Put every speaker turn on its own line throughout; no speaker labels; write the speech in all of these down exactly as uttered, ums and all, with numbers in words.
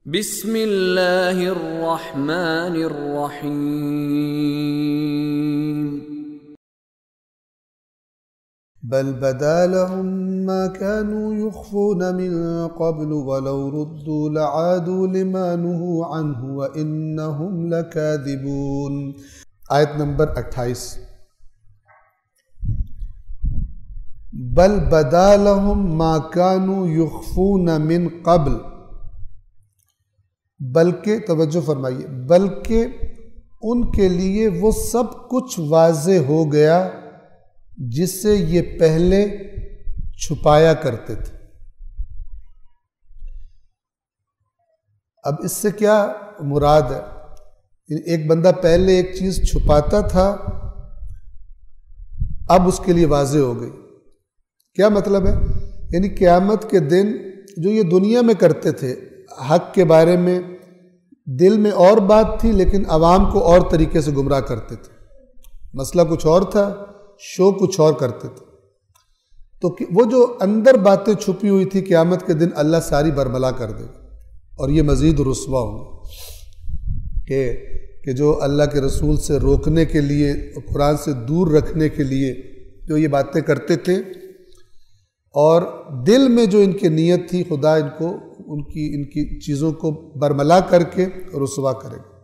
بسم اللہ الرحمن الرحیم
بل بدا لهم ما كانوا يخفون من قبل ولو ردوا لعادوا لما نهوا عنه وإنهم لكاذبون۔ آیت نمبر اٹھائیس۔ بل بدا لهم ما كانوا يخفون من قبل، بلکہ توجہ فرمائیے، بلکہ ان کے لیے وہ سب کچھ واضح ہو گیا جس سے یہ پہلے چھپایا کرتے تھے۔ اب اس سے کیا مراد ہے؟ ایک بندہ پہلے ایک چیز چھپاتا تھا، اب اس کے لیے واضح ہو گئی۔ کیا مطلب ہے؟ یعنی قیامت کے دن جو یہ دنیا میں کرتے تھے، حق کے بارے میں دل میں اور بات تھی لیکن عوام کو اور طریقے سے گمراہ کرتے تھے، مسئلہ کچھ اور تھا، شو کچھ اور کرتے تھے، تو وہ جو اندر باتیں چھپی ہوئی تھی قیامت کے دن اللہ ساری برملا کر دے گا، اور یہ مزید رسوا ہوں گے کہ کہ جو اللہ کے رسول سے روکنے کے لیے، قرآن سے دور رکھنے کے لیے جو یہ باتیں کرتے تھے، اور دل میں جو ان کی نیت تھی، خدا ان کو ان کی ان کی چیزوں کو برملا کر کے رسوا کرے گا۔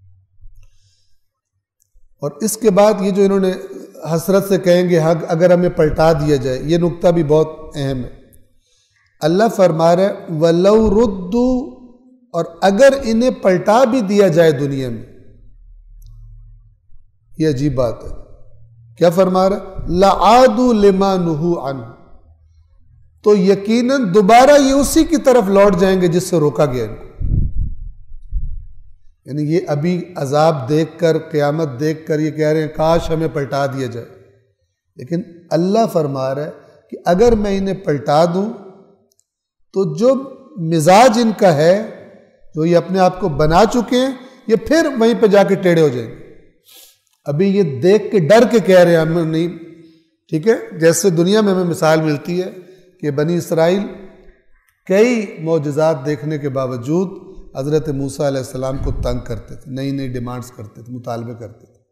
اور اس کے بعد یہ جو انہوں نے حسرت سے کہیں گے حق اگر ہمیں پلٹا دیا جائے، یہ نقطہ بھی بہت اہم ہے۔ اللہ فرما رہا ہے وَلَوْ رُدُّوا، اور اگر انہیں پلٹا بھی دیا جائے دنیا میں، یہ عجیب بات ہے۔ کیا فرما رہا ہے؟ لَعَادُوا لِمَا نُهُوا عَنْهُ، تو یقیناً دوبارہ یہ اسی کی طرف لوٹ جائیں گے جس سے روکا گیا ان کو۔ یعنی یہ ابھی عذاب دیکھ کر، قیامت دیکھ کر یہ کہہ رہے ہیں کاش ہمیں پلٹا دیا جائے، لیکن اللہ فرما رہا ہے کہ اگر میں انہیں پلٹا دوں تو جو مزاج ان کا ہے، جو یہ اپنے آپ کو بنا چکے ہیں، یہ پھر وہیں پہ جا کے ٹیڑے ہو جائیں گے۔ ابھی یہ دیکھ کے ڈر کے کہہ رہے ہیں ہم نہیں، ٹھیک ہے؟ جیسے دنیا میں ہمیں مثال ملتی ہے کہ بنی اسرائیل کئی معجزات دیکھنے کے باوجود حضرت موسیٰ علیہ السلام کو تنگ کرتے تھے، نئی نئی ڈیمانڈز کرتے تھے، مطالبے کرتے تھے۔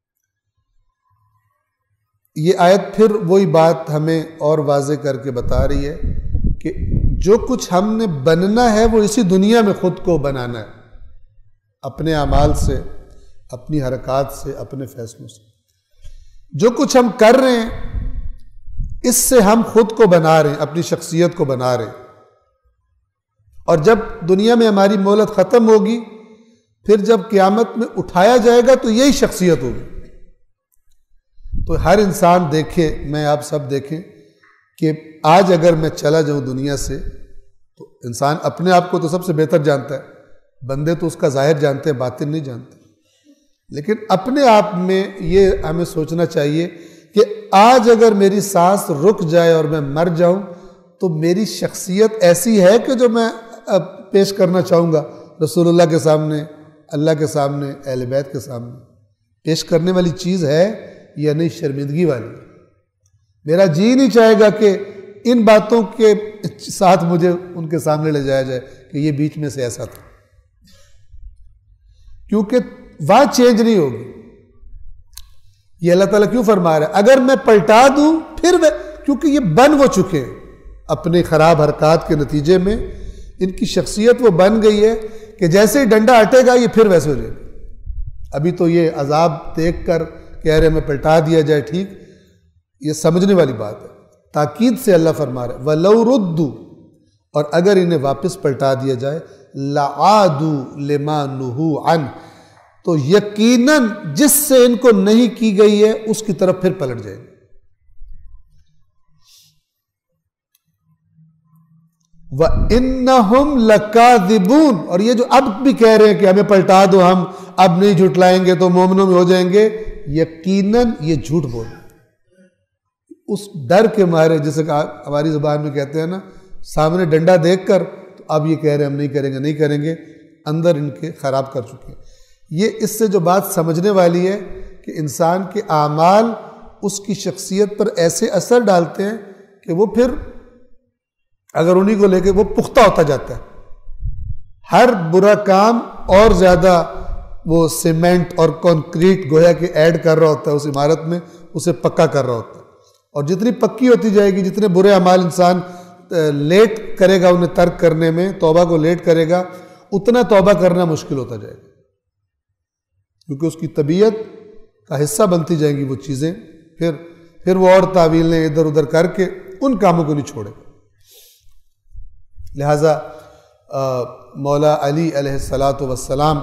یہ آیت پھر وہی بات ہمیں اور واضح کر کے بتا رہی ہے کہ جو کچھ ہم نے بننا ہے وہ اسی دنیا میں خود کو بنانا ہے، اپنے اعمال سے، اپنی حرکات سے، اپنے فیصلوں سے۔ جو کچھ ہم کر رہے ہیں اس سے ہم خود کو بنا رہے ہیں، اپنی شخصیت کو بنا رہے ہیں، اور جب دنیا میں ہماری مہلت ختم ہوگی، پھر جب قیامت میں اٹھایا جائے گا تو یہی شخصیت ہوگی۔ تو ہر انسان دیکھے، میں آپ سب دیکھیں کہ آج اگر میں چلا جاؤں دنیا سے تو انسان اپنے آپ کو تو سب سے بہتر جانتا ہے، بندے تو اس کا ظاہر جانتے ہیں، باطن نہیں جانتے، لیکن اپنے آپ میں یہ ہمیں سوچنا چاہیے کہ آج اگر میری سانس رک جائے اور میں مر جاؤں تو میری شخصیت ایسی ہے کہ جو میں پیش کرنا چاہوں گا رسول اللہ کے سامنے، اللہ کے سامنے، اہل بیت کے سامنے، پیش کرنے والی چیز ہے یا نہیں؟ شرمندگی والی۔ میرا جی نہیں چاہے گا کہ ان باتوں کے ساتھ مجھے ان کے سامنے لے جایا جائے کہ یہ بیچ میں سے ایسا تھا، کیونکہ وہاں چینج نہیں ہوگی۔ یہ اللہ تعالیٰ کیوں فرما رہا ہے اگر میں پلٹا دوں پھر وہ، کیونکہ یہ بن ہو چکے ہیں اپنے خراب حرکات کے نتیجے میں، ان کی شخصیت وہ بن گئی ہے کہ جیسے ہی ڈنڈا ہٹے گا یہ پھر ویسے ہو جائے گا۔ ابھی تو یہ عذاب دیکھ کر کہہ رہے میں پلٹا دیا جائے، ٹھیک، یہ سمجھنے والی بات ہے۔ تاکید سے اللہ فرما رہا ہے وَلَوْ رُدُّوا، اور اگر انہیں واپس پلٹا دیا جائے لَعَادُوا لِمَا نُهُوا عَنْهُ، تو یقیناً جس سے ان کو نہیں کی گئی ہے اس کی طرف پھر پلٹ جائیں گے۔ وَإِنَّهُمْ لَكَاذِبُونَ، اور یہ جو اب بھی کہہ رہے ہیں کہ ہمیں پلٹا دو، ہم اب نہیں جھٹلائیں گے تو مومنوں میں ہو جائیں گے، یقیناً یہ جھوٹ بول رہے ہیں۔ اس ڈر کے مارے، جیسے کہ ہماری زبان میں کہتے ہیں نا، سامنے ڈنڈا دیکھ کر تو اب یہ کہہ رہے ہیں ہم نہیں کریں گے نہیں کریں گے، اندر ان کے خراب کر چکے ہیں۔ یہ اس سے جو بات سمجھنے والی ہے کہ انسان کے اعمال اس کی شخصیت پر ایسے اثر ڈالتے ہیں کہ وہ پھر اگر انہی کو لے کے وہ پختہ ہوتا جاتا ہے، ہر برا کام اور زیادہ وہ سیمنٹ اور کنکریٹ گویا کہ ایڈ کر رہا ہوتا ہے اس عمارت میں، اسے پکا کر رہا ہوتا ہے. اور جتنی پکی ہوتی جائے گی، جتنے برے اعمال انسان لیٹ کرے گا انہیں ترک کرنے میں، توبہ کو لیٹ کرے گا، اتنا توبہ کرنا مشکل ہوتا جائے گا، کیونکہ اس کی طبیعت کا حصہ بنتی جائیں گی وہ چیزیں. پھر پھر وہ اور تعویلیں ادھر ادھر کر کے ان کاموں کو نہیں چھوڑے گا. لہٰذا مولا علی علیہ الصلاۃ والسلام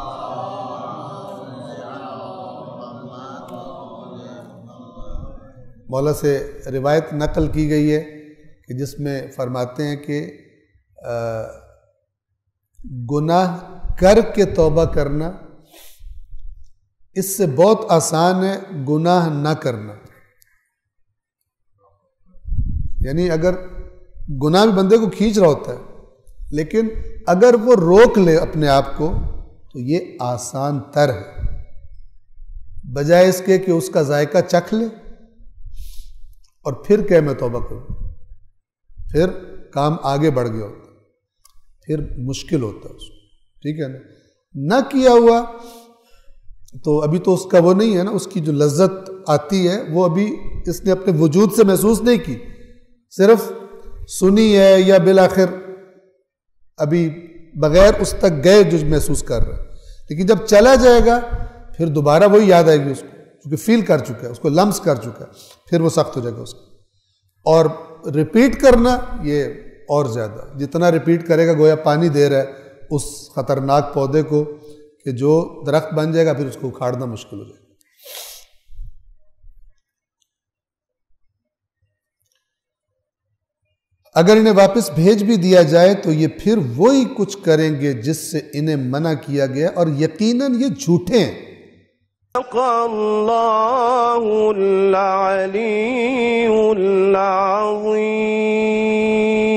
مولا سے روایت نقل کی گئی ہے کہ جس میں فرماتے ہیں کہ گناہ کر کے توبہ کرنا اس سے بہت آسان ہے گناہ نہ کرنا. یعنی اگر گناہ بھی بندے کو کھینچ رہا ہوتا ہے، لیکن اگر وہ روک لے اپنے آپ کو تو یہ آسان تر ہے، بجائے اس کے کہ اس کا ذائقہ چکھ لے اور پھر کہ میں توبہ کروں. پھر کام آگے بڑھ گیا ہوتا ہے، پھر مشکل ہوتا ہے اس کو. ٹھیک ہے نا؟ نہ کیا ہوا تو ابھی تو اس کا وہ نہیں ہے نا، اس کی جو لذت آتی ہے وہ ابھی اس نے اپنے وجود سے محسوس نہیں کی، صرف سنی ہے یا بالآخر ابھی بغیر اس تک گئے جو محسوس کر رہا ہے. لیکن جب چلا جائے گا پھر دوبارہ وہی یاد آئے گی اس کو، کیونکہ فیل کر چکا ہے، اس کو لمس کر چکا ہے، پھر وہ سخت ہو جائے گا اس کو. اور ریپیٹ کرنا یہ اور زیادہ، جتنا ریپیٹ کرے گا گویا پانی دے رہا ہے اس خطرناک پودے کو کہ جو درخت بن جائے گا، پھر اس کو اکھاڑنا مشکل ہو جائے گا. اگر انہیں واپس بھیج بھی دیا جائے تو یہ پھر وہی کچھ کریں گے جس سے انہیں منع کیا گیا، اور یقیناً یہ جھوٹے ہیں.
اللہ العلی العظیم.